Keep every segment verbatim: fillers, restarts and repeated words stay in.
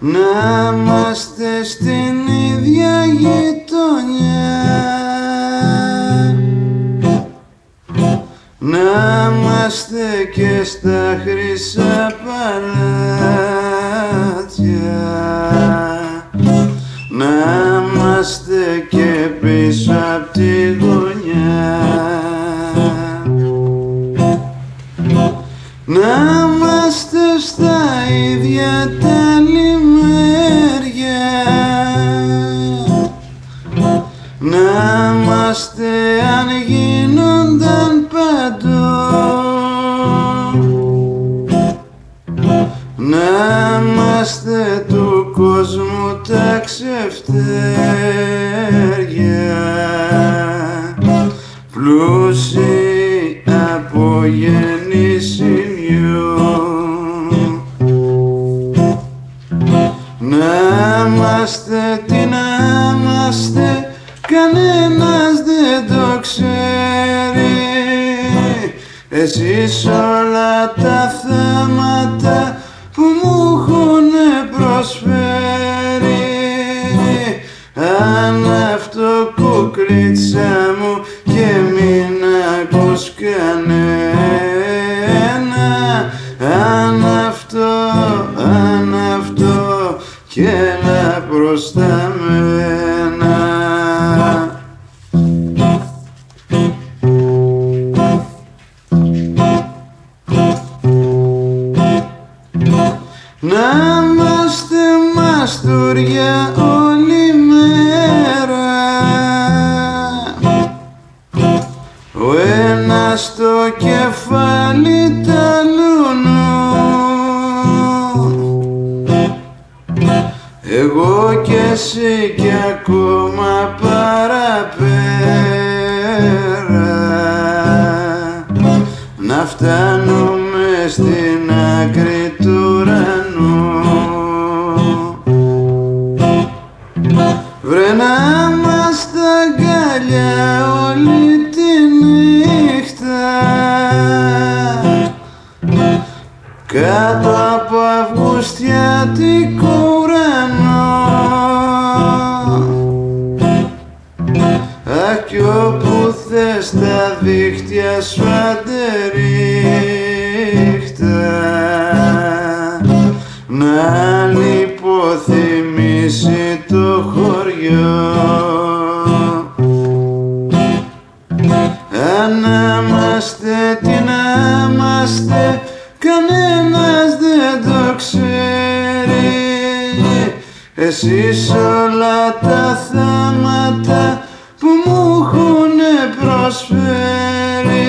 να είμαστε στην ίδια γειτονιά, να είμαστε και στα χρυσά παλάτια, να είμαστε και πίσω απ' τη γωνιά, να είμαστε στα ίδια τα λιμέρια, να είμαστε αν γίνονταν παντού, να είμαστε του κόσμου τα ξεφτέρια, πλούσιοι από γεννησιμιού, να είμαστε τι να είμαστε, κανένας δεν το ξέρει. Εσείς όλα τα θέματα που μου έχουνε προσφέρει, αν αυτό κουκλίτσα μου και μην ακούς κανένα, αν αυτό, αν αυτό και έλα προς τα μένα. Να είμαστε μαστούρια όλη μέρα, ο ένας στο κεφάλι ταλούνου, εγώ κι εσύ κι ακόμα παραπέρα, να φτάνουμε στην άκρη του ουρανού. Βρε να είμαστε αγκαλιά όλη τη νύχτα, κάτω από αυγουστιάτικο ουρανό, αχ κι όπου θες τα δίχτυα σου αντερίχτα, να λιποθυμήσει το χωριό. Αν είμαστε τι να είμαστε, κανένας δεν το ξέρει. Εσείς όλα τα θέματα που μου έχουνε προσφέρει,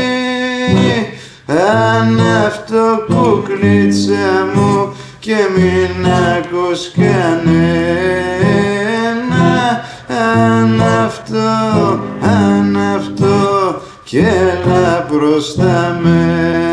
αν αυτό κουκλίτσα μου και μην ακούς κανένα, αν αυτό, αν αυτό και έλα μπροστά με.